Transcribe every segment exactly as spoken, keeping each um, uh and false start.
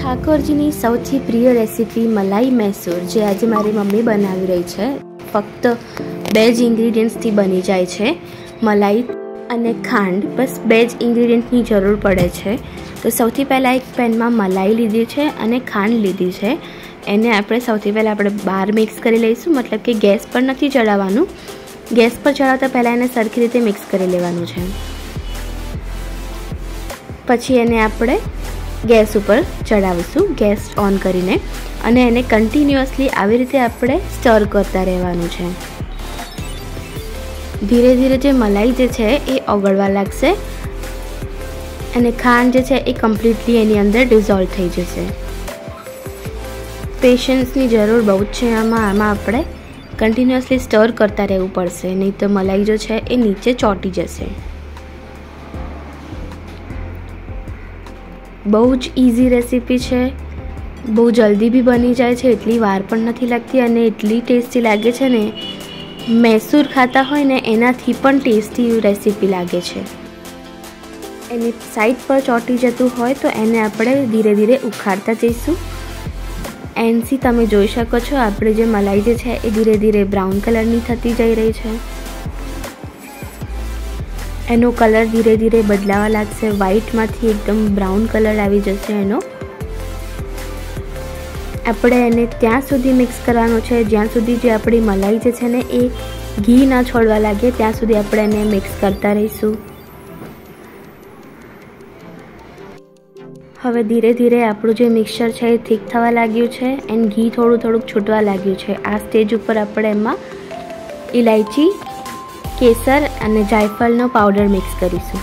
ઠાકોરજીની સૌથી પ્રિય રેસીપી મલાઈ મૈસૂર જે આજે મારી મમ્મી બનાવી રહી છે. ફક્ત બે જ ઇન્ગ્રીડિયન્ટ્સથી બની જાય છે, મલાઈ અને ખાંડ. બસ બે જ ઇન્ગ્રીડિયન્ટની જરૂર પડે છે. તો સૌથી પહેલાં એક પેનમાં મલાઈ લીધી છે અને ખાંડ લીધી છે. એને આપણે સૌથી પહેલાં આપણે બહાર મિક્સ કરી લઈશું, મતલબ કે ગેસ પર નથી ચડાવવાનું. ગેસ પર ચડાવતા પહેલાં એને સરખી રીતે મિક્સ કરી લેવાનું છે. પછી એને આપણે ગેસ ઉપર ચડાવીશું, ગેસ ઓન કરીને, અને એને કન્ટિન્યુઅસલી આવી રીતે આપણે સ્ટર કરતા રહેવાનું છે. ધીરે ધીરે જે મલાઈ જે છે એ ઓગળવા લાગશે અને ખાંડ જે છે એ કમ્પ્લીટલી એની અંદર ડિઝોલ્વ થઈ જશે. પેશન્સની જરૂર બહુ જ છે આમાં. આમાં આપણે કન્ટિન્યુઅસલી સ્ટર કરતા રહેવું પડશે, નહીં તો મલાઈ જો છે એ નીચે ચોંટી જશે. બહુ જ ઇઝી રેસીપી છે, બહુ જલ્દી બી બની જાય છે, એટલી વાર પણ નથી લાગતી અને એટલી ટેસ્ટી લાગે છે ને, મૈસૂર ખાતા હોય ને એનાથી પણ ટેસ્ટી રેસીપી લાગે છે. એની સાઈડ પર ચોંટી જતું હોય તો એને આપણે ધીરે ધીરે ઉખાડતા જઈશું. એનથી તમે જોઈ શકો છો આપણે જે મલાઈ જે છે એ ધીરે ધીરે બ્રાઉન કલરની થતી જઈ રહી છે. એનો કલર ધીરે ધીરે બદલાવા લાગશે, વ્હાઈટમાંથી એકદમ બ્રાઉન કલર આવી જશે એનો. આપણે એને ત્યાં સુધી મિક્સ કરવાનો છે જ્યાં સુધી જે આપણી મલાઈ જે છે ને એ ઘી ના છોડવા લાગે ત્યાં સુધી આપણે એને મિક્સ કરતા રહીશું. હવે ધીરે ધીરે આપણું જે મિક્સચર છે એ થીક થવા લાગ્યું છે એન્ડ ઘી થોડું થોડુંક છૂટવા લાગ્યું છે. આ સ્ટેજ ઉપર આપણે એમાં ઇલાયચી, કેસર અને જાયફળનો પાવડર મિક્સ કરીશું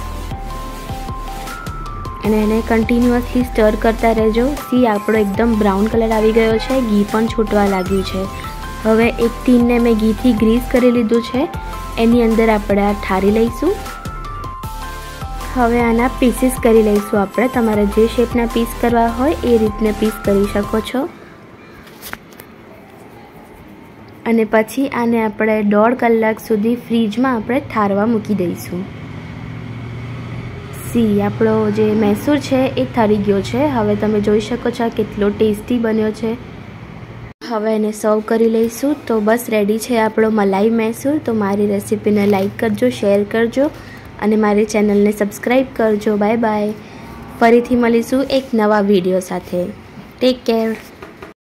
અને એને કન્ટિન્યુઅસલી સ્ટર કરતા રહેજો. સી આપણો એકદમ બ્રાઉન કલર આવી ગયો છે, ઘી પણ છૂટવા લાગ્યું છે. હવે એક ટીનને મેં ઘીથી ગ્રીસ કરી લીધું છે, એની અંદર આપણે આ ઠારી લઈશું. હવે આના પીસીસ કરી લઈશું આપણે. તમારે જે શેપના પીસ કરવા હોય એ રીતને પીસ કરી શકો છો. અને પછી આને આપણે દોઢ કલાક સુધી ફ્રીજમાં આપણે ઠારવા મૂકી દઈશું. સી આપણો જે મૈસૂર છે એ ઠરી ગયો છે. હવે તમે જોઈ શકો છો કેટલો ટેસ્ટી બન્યો છે. હવે એને સર્વ કરી લઈશું. તો બસ રેડી છે આપણો મલાઈ મૈસૂર. તો મારી રેસીપીને લાઈક કરજો, શેર કરજો અને મારી ચેનલને સબસ્ક્રાઈબ કરજો. Bye bye. ફરીથી મળીશું એક નવા વિડીયો સાથે. Take care.